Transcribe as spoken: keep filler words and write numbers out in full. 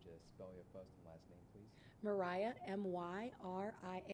to spell your first and last name, please? Mariah, M Y R I A.